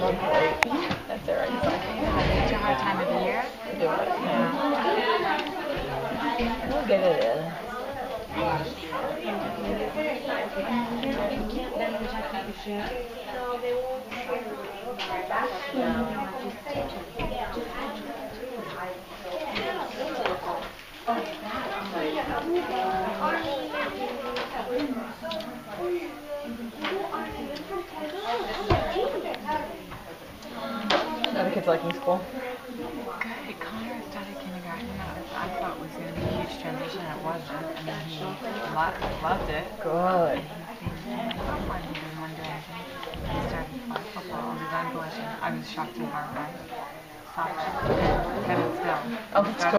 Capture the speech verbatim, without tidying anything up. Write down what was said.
That's alright. Such a hard time of the year. Do it. Yeah. We'll get it in. How the kids liking school? Good. Connor started kindergarten. I thought it was going to be a huge transition. It wasn't. And then he lo loved it. Good. He started football on his own volition. I was shocked and horrified. Soft. Headed still. Oh, that's good.